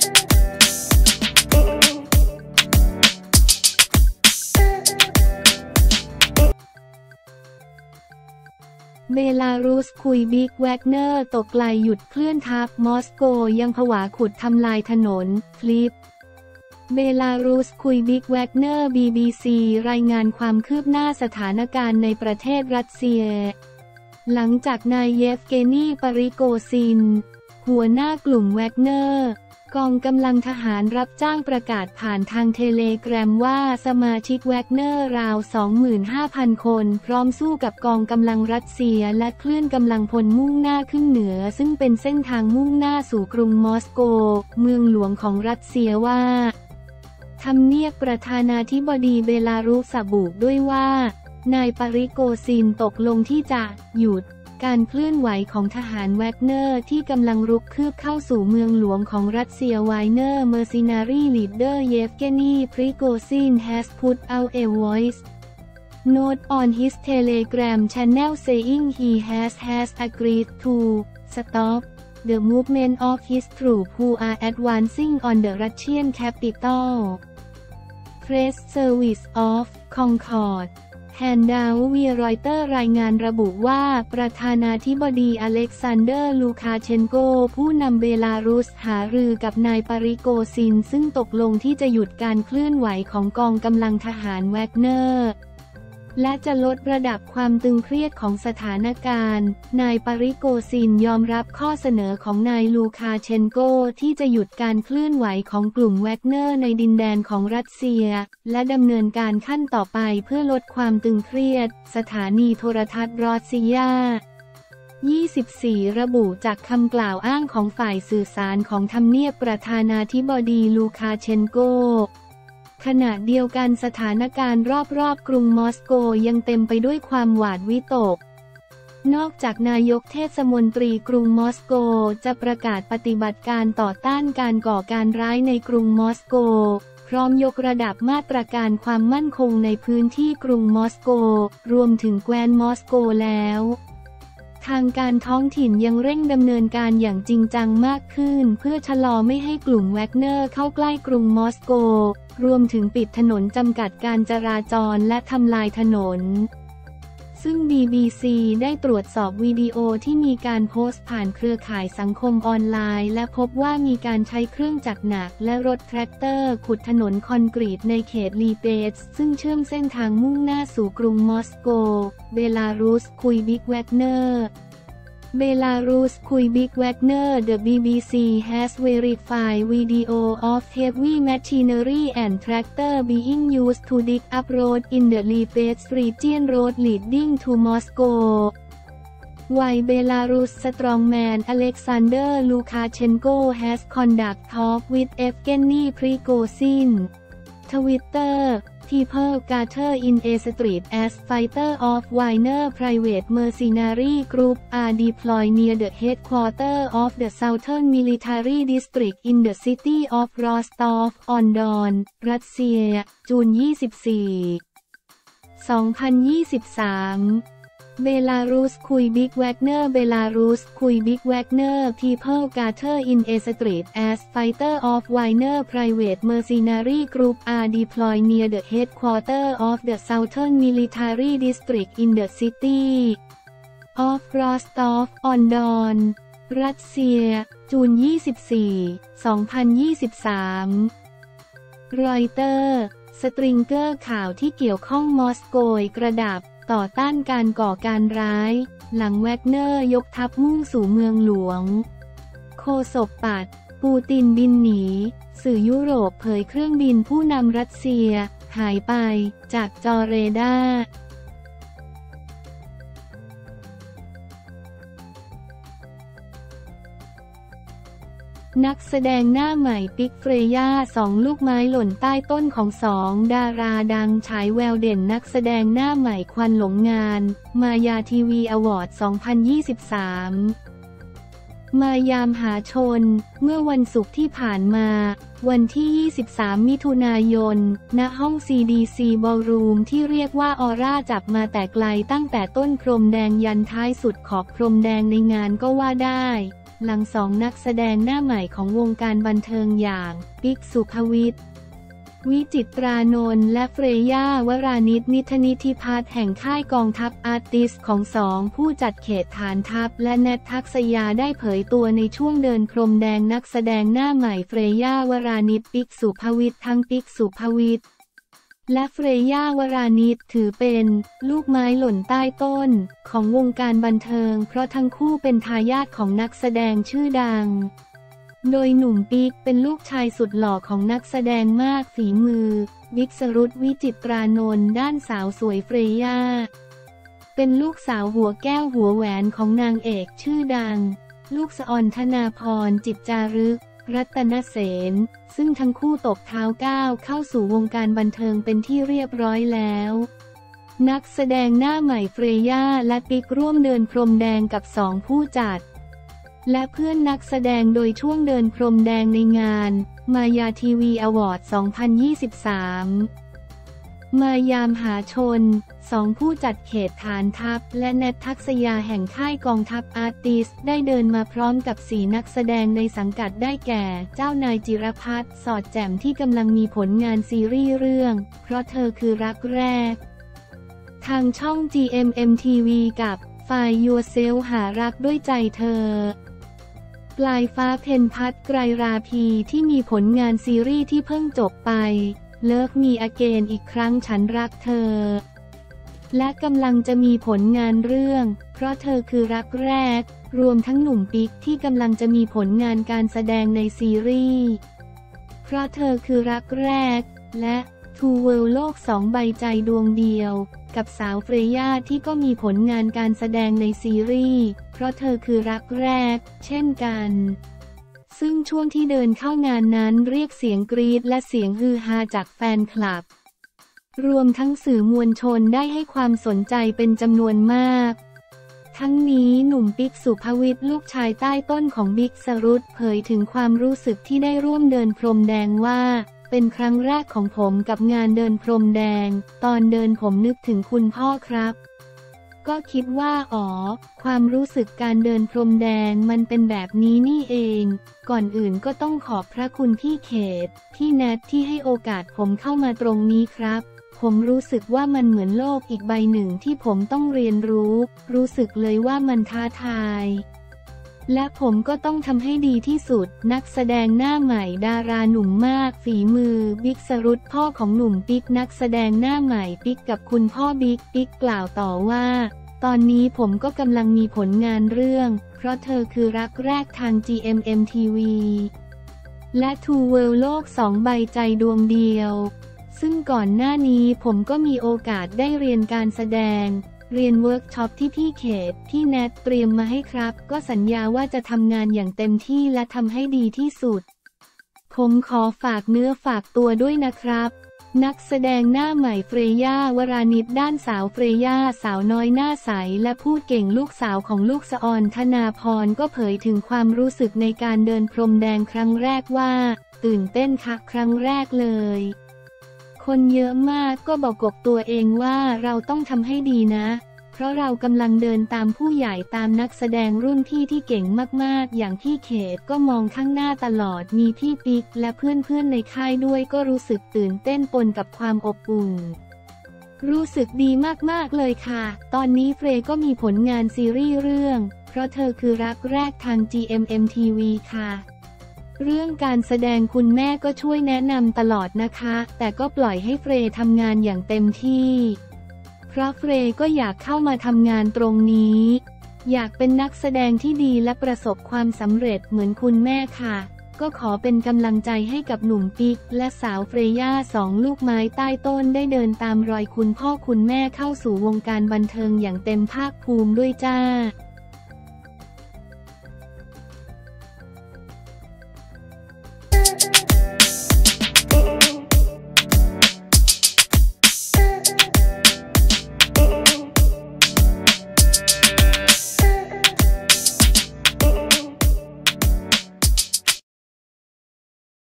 เบลารุสคุยบิ๊กแวกเนอร์ตกไกลหยุดเคลื่อนทัพมอสโกยังผวาขุดทำลายถนนคลิปเบลารุสคุยบิ๊กแวกเนอร์ BBC รายงานความคืบหน้าสถานการณ์ในประเทศรัสเซียหลังจากนายเยฟเกนีปริโกซินหัวหน้ากลุ่มแวกเนอร์กองกำลังทหารรับจ้างประกาศผ่านทางเทเลแกรมว่าสมาชิกแวกเนอร์ราว 25,000 คนพร้อมสู้กับกองกำลังรัสเซียและเคลื่อนกำลังพลมุ่งหน้าขึ้นเหนือซึ่งเป็นเส้นทางมุ่งหน้าสู่กรุงมอสโกเมืองหลวงของรัสเซียว่าทำเนียบประธานาธิบดีเบลารุสระบุด้วยว่านายปริโกซินตกลงที่จะหยุดการเคลื่อนไหวของทหารแวกเนอร์ที่กำลังรุกคืบเข้าสู่เมืองหลวงของรัสเซีย Wagner Mercenary Leader Yevgeny Prigozhin has put out a voice note on his Telegram channel saying he has agreed to stop the movement of his troops who are advancing on the Russian capital. Press Service of Concordแฮนดาววีรอยเตอร์รายงานระบุว่าประธานาธิบดีอเล็กซานเดอร์ลูคาเชนโกผู้นำเบลารุสหารือกับนายปริโกซินซึ่งตกลงที่จะหยุดการเคลื่อนไหวของกองกำลังทหารแวกเนอร์และจะลดระดับความตึงเครียดของสถานการณ์นายปริโกซินยอมรับข้อเสนอของนายลูคาเชนโกที่จะหยุดการเคลื่อนไหวของกลุ่มแวกเนอร์ในดินแดนของรัสเซียและดำเนินการขั้นต่อไปเพื่อลดความตึงเครียดสถานีโทรทัศน์รอสเซีย 24 ระบุจากคำกล่าวอ้างของฝ่ายสื่อสารของทำเนียบประธานาธิบดีลูคาเชนโกขณะเดียวกันสถานการณ์รอบๆกรุงมอสโกยังเต็มไปด้วยความหวาดวิตกนอกจากนายกเทศมนตรีกรุงมอสโกจะประกาศปฏิบัติการต่อต้านการก่อการร้ายในกรุงมอสโกพร้อมยกระดับมาตรการความมั่นคงในพื้นที่กรุงมอสโกรวมถึงแคว้นมอสโกแล้วทางการท้องถิ่นยังเร่งดำเนินการอย่างจริงจังมากขึ้นเพื่อชะลอไม่ให้กลุ่มแวกเนอร์เข้าใกล้กรุงมอสโกรวมถึงปิดถนนจำกัดการจราจรและทำลายถนนซึ่ง BBC ได้ตรวจสอบวิดีโอที่มีการโพสต์ผ่านเครือข่ายสังคมออนไลน์และพบว่ามีการใช้เครื่องจักรหนักและรถแทรกเตอร์ขุดถนนคอนกรีตในเขตลีเปสซึ่งเชื่อมเส้นทางมุ่งหน้าสู่กรุงมอสโกเบลารุสคุยบิ๊กแวกเนอร์Belarus Kuibik Wagner The BBC has verified video of heavy machinery and tractor being used to dig up road in the Lipetsk region road leading to Moscow. While Belarus strongman Alexander Lukashenko has conducted talks with Evgeny Prigozhin. Twitter.People gather in a street as fighters of Wagner private mercenary group are deployed near the headquarters of the Southern Military District in the city of Rostov-on-Don, รัสเซีย จูน 24 2023เบลารุสคุยบิ๊กแวกเนอร์เบลารุสคุยบิ๊กแวกเนอร์ People gather in a street as fighters of Wagner private mercenary group are deployed near the headquarters of the Southern Military District in the city of Rostov-on-Don รัสเซีย จูน 24 2023รอยเตอร์สตริงเกอร์ข่าวที่เกี่ยวข้องมอสโกกระดับต่อต้านการก่อการร้ายหลังแวกเนอร์ยกทัพมุ่งสู่เมืองหลวงโฆษกปัดปูตินบินหนีสื่อยุโรปเผยเครื่องบินผู้นำรัสเซียหายไปจากจอเรดาร์นักแสดงหน้าใหม่ปิ๊กเฟรย่า2ลูกไม้หล่นใต้ต้นของ2ดาราดังฉายแววเด่นนักแสดงหน้าใหม่ควันหลงงานมายาทีวีอวอร์ด 2023 มายามหาชนเมื่อวันศุกร์ที่ผ่านมาวันที่ 23 มิถุนายนณห้อง CDC Ballroom ที่เรียกว่าออร่าจับมาแต่ไกลตั้งแต่ต้นพรมแดงยันท้ายสุดขอบพรมแดงในงานก็ว่าได้หลังสองนักแสดงหน้าใหม่ของวงการบันเทิงอย่างปิ๊ก สุภวิทย์ วิจิตรานนท์และเฟรย่าวรานิช นิธนิธิพัฒน์แห่งค่ายกองทัพอาร์ติสของสองผู้จัดเขตฐานทัพและแนท ทักษยาได้เผยตัวในช่วงเดินพรมแดงนักแสดงหน้าใหม่เฟรย่าวรานิช ปิ๊ก สุภวิทย์ทั้งปิ๊ก สุภวิทย์และเฟรย่าวรานิชถือเป็นลูกไม้หล่นใต้ต้นของวงการบันเทิงเพราะทั้งคู่เป็นทายาทของนักแสดงชื่อดังโดยหนุ่มปิ๊กเป็นลูกชายสุดหล่อของนักแสดงมากฝีมือบิ๊ก สรุต วิจิตรานนท์ด้านสาวสวยเฟรย่าเป็นลูกสาวหัวแก้วหัวแหวนของนางเอกชื่อดังลูกสะออนธนาพรจิตจารึกรัตนเสนซึ่งทั้งคู่ตบเท้าก้าวเข้าสู่วงการบันเทิงเป็นที่เรียบร้อยแล้วนักแสดงหน้าใหม่เฟรย่าและปิ๊กร่วมเดินพรมแดงกับสองผู้จัดและเพื่อนนักแสดงโดยช่วงเดินพรมแดงในงานมายาทีวีอวอร์ด 2023 มายามหาชนสองผู้จัดเขตฐานทัพและแนท ทักษยาแห่งค่ายกองทัพอาร์ติสได้เดินมาพร้อมกับ4นักแสดงในสังกัดได้แก่เจ้านายจิรพัฒน์สอดแจ่มที่กำลังมีผลงานซีรีส์เรื่องเพราะเธอคือรักแรกทางช่อง GMMTV กับ Find Yourself หารักด้วยใจเธอปลายฟ้าเพ็ญพัฒน์ไกรราพีที่มีผลงานซีรีส์ที่เพิ่งจบไปเลิฟมีอเกนอีกครั้งฉันรักเธอและกำลังจะมีผลงานเรื่องเพราะเธอคือรักแรกรวมทั้งหนุ่มปิ๊กที่กำลังจะมีผลงานการแสดงในซีรีส์เพราะเธอคือรักแรกและTwo World โลก2ใบใจดวงเดียวกับสาวเฟรย่าที่ก็มีผลงานการแสดงในซีรีส์เพราะเธอคือรักแรกเช่นกันซึ่งช่วงที่เดินเข้างานนั้นเรียกเสียงกรี๊ดและเสียงฮือฮาจากแฟนคลับรวมทั้งสื่อมวลชนได้ให้ความสนใจเป็นจำนวนมากทั้งนี้หนุ่มปิ๊ก สุภวิทย์ลูกชายใต้ต้นของบิ๊ก สรุตเผยถึงความรู้สึกที่ได้ร่วมเดินพรมแดงว่าเป็นครั้งแรกของผมกับงานเดินพรมแดงตอนเดินผมนึกถึงคุณพ่อครับก็คิดว่าความรู้สึกการเดินพรมแดงมันเป็นแบบนี้นี่เองก่อนอื่นก็ต้องขอบพระคุณพี่เขตพี่แนทที่ให้โอกาสผมเข้ามาตรงนี้ครับผมรู้สึกว่ามันเหมือนโลกอีกใบหนึ่งที่ผมต้องเรียนรู้สึกเลยว่ามันท้าทายและผมก็ต้องทำให้ดีที่สุดนักแสดงหน้าใหม่ดาราหนุ่มมากฝีมือบิ๊ก สรุตพ่อของหนุ่มปิ๊กนักแสดงหน้าใหม่ปิ๊กกับคุณพ่อบิ๊กปิ๊กกล่าวต่อว่าตอนนี้ผมก็กำลังมีผลงานเรื่องเพราะเธอคือรักแรกทาง GMMTV และ Two World โลก2ใบใจดวงเดียวซึ่งก่อนหน้านี้ผมก็มีโอกาสได้เรียนการแสดงเรียนเวิร์กช็อปที่พี่เขตพี่แนทเตรียมมาให้ครับก็สัญญาว่าจะทำงานอย่างเต็มที่และทำให้ดีที่สุดผมขอฝากเนื้อฝากตัวด้วยนะครับนักแสดงหน้าใหม่เฟรย่าวรานิชด้านสาวเฟรย่าสาวน้อยหน้าใสและพูดเก่งลูกสาวของลูกสะออนธนาพรก็เผยถึงความรู้สึกในการเดินพรมแดงครั้งแรกว่าตื่นเต้นค่ะครั้งแรกเลยคนเยอะมากก็บอกกับตัวเองว่าเราต้องทำให้ดีนะเพราะเรากำลังเดินตามผู้ใหญ่ตามนักแสดงรุ่นพี่ที่เก่งมากๆอย่างพี่เขตก็มองข้างหน้าตลอดมีพี่ปิ๊กและเพื่อนๆในค่ายด้วยก็รู้สึกตื่นเต้นปนกับความอบอุ่นรู้สึกดีมากๆเลยค่ะตอนนี้เฟรก็มีผลงานซีรีส์เรื่องเพราะเธอคือรักแรกทาง GMMTV ค่ะเรื่องการแสดงคุณแม่ก็ช่วยแนะนำตลอดนะคะแต่ก็ปล่อยให้เฟรทำงานอย่างเต็มที่เพราะเฟรก็อยากเข้ามาทำงานตรงนี้อยากเป็นนักแสดงที่ดีและประสบความสำเร็จเหมือนคุณแม่ค่ะก็ขอเป็นกำลังใจให้กับหนุ่มปิ๊กและสาวเฟรย่าสองลูกไม้ใต้ต้นได้เดินตามรอยคุณพ่อคุณแม่เข้าสู่วงการบันเทิงอย่างเต็มภาคภูมิด้วยจ้า